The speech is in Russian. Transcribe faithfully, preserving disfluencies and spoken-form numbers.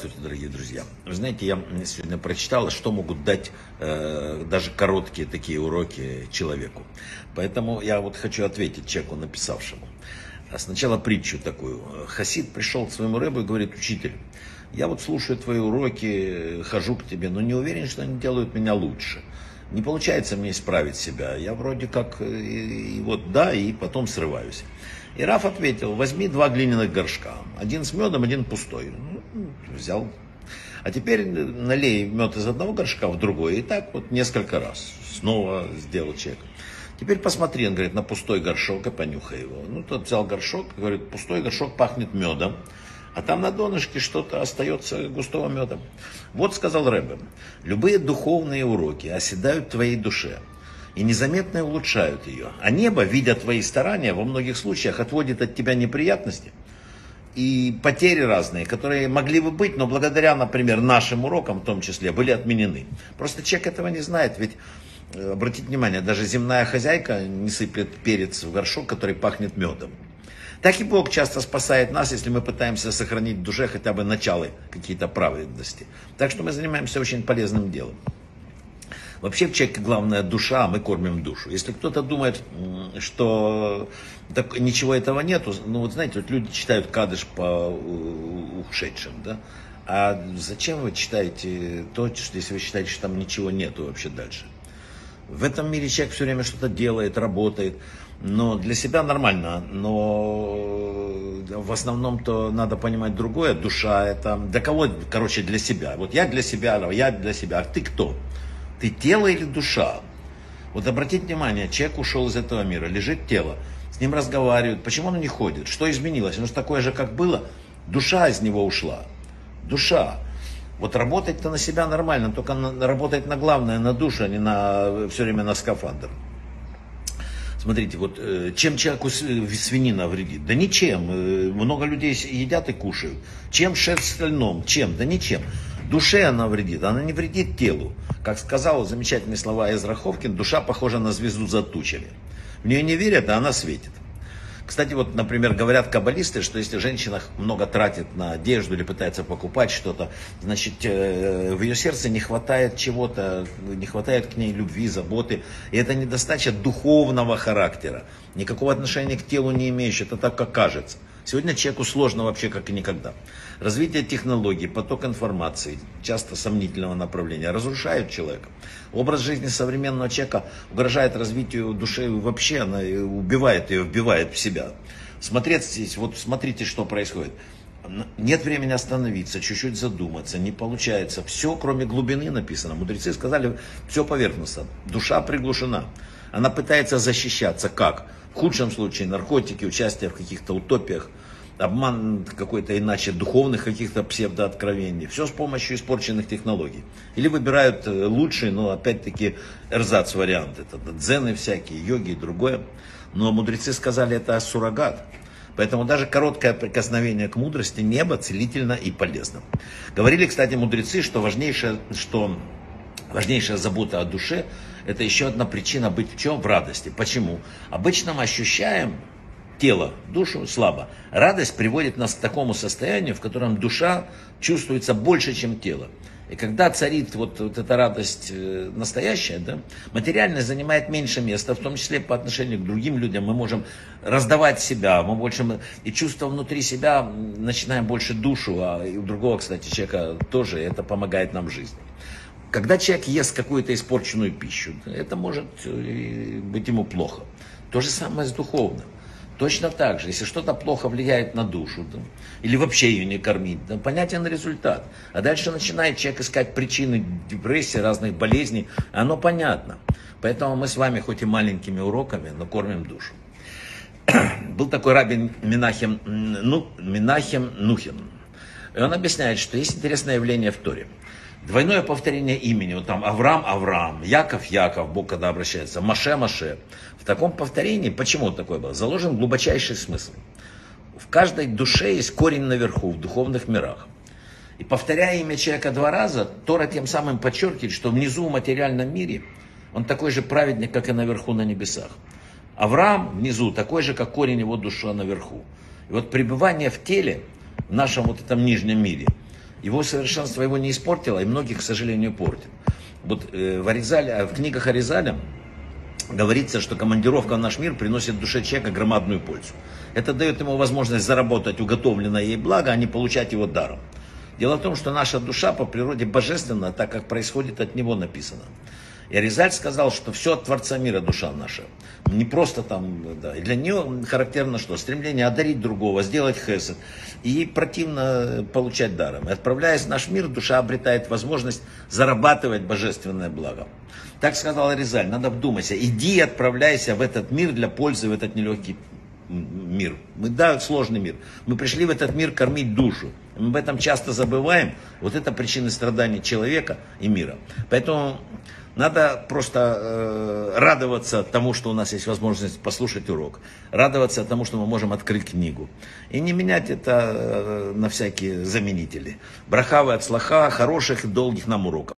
Здравствуйте, дорогие друзья. Вы знаете, я сегодня прочитал, что могут дать э, даже короткие такие уроки человеку. Поэтому я вот хочу ответить человеку, написавшему. Сначала притчу такую. Хасид пришел к своему рэбу и говорит: учитель, я вот слушаю твои уроки, хожу к тебе, но не уверен, что они делают меня лучше. Не получается мне исправить себя. Я вроде как и, и вот да, и потом срываюсь. И Раф ответил: возьми два глиняных горшка. Один с медом, один пустой. Ну, взял. А теперь налей мед из одного горшка в другой. И так вот несколько раз. Снова сделал человек. Теперь посмотри, он говорит, на пустой горшок и понюхай его. Ну, тот взял горшок, говорит, пустой горшок пахнет медом. А там на донышке что-то остается густого меда. Вот сказал Ребе: любые духовные уроки оседают в твоей душе и незаметно улучшают ее. А небо, видя твои старания, во многих случаях отводит от тебя неприятности и потери разные, которые могли бы быть, но благодаря, например, нашим урокам в том числе, были отменены. Просто человек этого не знает, ведь, обратите внимание, даже земная хозяйка не сыплет перец в горшок, который пахнет медом. Так и Бог часто спасает нас, если мы пытаемся сохранить в душе хотя бы начало какие-то праведности. Так что мы занимаемся очень полезным делом. Вообще в человеке главная душа, а мы кормим душу. Если кто-то думает, что так, ничего этого нету, ну вот знаете, вот люди читают кадыш по ушедшим, да? А зачем вы читаете то, что, если вы считаете, что там ничего нету вообще дальше? В этом мире человек все время что-то делает, работает, но для себя нормально, но в основном-то надо понимать другое. Душа это для кого, короче, для себя. Вот я для себя, я для себя, а ты кто? Ты тело или душа? Вот обратите внимание, человек ушел из этого мира, лежит тело, с ним разговаривают, почему он не ходит, что изменилось? Оно же такое же, как было, душа из него ушла, душа. Вот работать-то на себя нормально, только на, работать на главное, на душу, а не на, все время на скафандр. Смотрите, вот чем человеку свинина вредит? Да ничем. Много людей едят и кушают. Чем шерсть в стальном? Чем? Да ничем. Душе она вредит, она не вредит телу. Как сказал замечательные слова Эзра Ховкин, душа похожа на звезду за тучами. В нее не верят, а она светит. Кстати, вот, например, говорят каббалисты, что если женщина много тратит на одежду или пытается покупать что-то, значит, в ее сердце не хватает чего-то, не хватает к ней любви, заботы. И это недостача духовного характера, никакого отношения к телу не имеющего, это так, как кажется. Сегодня человеку сложно вообще как и никогда. Развитие технологий, поток информации, часто сомнительного направления, разрушают человека. Образ жизни современного человека угрожает развитию души вообще, она убивает ее, вбивает в себя. Смотрите, вот смотрите, что происходит. Нет времени остановиться, чуть-чуть задуматься, не получается. Все, кроме глубины, написано. Мудрецы сказали, все поверхностно. Душа приглушена. Она пытается защищаться. Как? В худшем случае наркотики, участие в каких-то утопиях, обман какой-то иначе, духовных каких-то псевдооткровений. Все с помощью испорченных технологий. Или выбирают лучшие, но опять-таки эрзац вариант. Это дзены всякие, йоги и другое. Но мудрецы сказали, это суррогат. Поэтому даже короткое прикосновение к мудрости неба целительно и полезно. Говорили, кстати, мудрецы, что важнейшее, что важнейшая забота о душе — это еще одна причина быть в чем? В радости. Почему? Обычно мы ощущаем тело, душу слабо. Радость приводит нас к такому состоянию, в котором душа чувствуется больше, чем тело. И когда царит вот, вот эта радость настоящая, да, материальность занимает меньше места, в том числе по отношению к другим людям. Мы можем раздавать себя, мы можем, и чувства внутри себя начинаем больше душу, а и у другого, кстати, человека тоже, это помогает нам в жизни. Когда человек ест какую-то испорченную пищу, это может быть ему плохо. То же самое с духовным. Точно так же, если что-то плохо влияет на душу, да, или вообще ее не кормить, да, понятен результат. А дальше начинает человек искать причины депрессии, разных болезней, оно понятно. Поэтому мы с вами хоть и маленькими уроками, но кормим душу. Был такой рабби Менахем, ну, Менахем Нухин. И он объясняет, что есть интересное явление в Торе. Двойное повторение имени, вот там Авраам, Авраам, Яков, Яков, Бог когда обращается, Маше, Маше. В таком повторении, почему такое было, заложен глубочайший смысл. В каждой душе есть корень наверху, в духовных мирах. И повторяя имя человека два раза, Тора тем самым подчеркивает, что внизу в материальном мире он такой же праведник, как и наверху на небесах. Авраам внизу такой же, как корень его души наверху. И вот пребывание в теле, в нашем вот этом нижнем мире, Его совершенство его не испортило, и многих, к сожалению, портит. Вот э, в, Аризале, в книгах Аризаля говорится, что командировка в наш мир приносит душе человека громадную пользу. Это дает ему возможность заработать уготовленное ей благо, а не получать его даром. Дело в том, что наша душа по природе божественна, так как происходит от него написано. И Аризаль сказал, что все от Творца мира душа наша. Не просто там, да. И для нее характерно что? Стремление одарить другого, сделать хесед. И ей противно получать даром. И отправляясь в наш мир, душа обретает возможность зарабатывать божественное благо. Так сказал Аризаль, надо вдуматься. Иди и отправляйся в этот мир для пользы, в этот нелегкий мир. Мы, да, сложный мир. Мы пришли в этот мир кормить душу. Мы об этом часто забываем. Вот это причина страданий человека и мира. Поэтому надо просто э, радоваться тому, что у нас есть возможность послушать урок. Радоваться тому, что мы можем открыть книгу. И не менять это э, на всякие заменители. Брахавы от слаха, хороших и долгих нам уроков.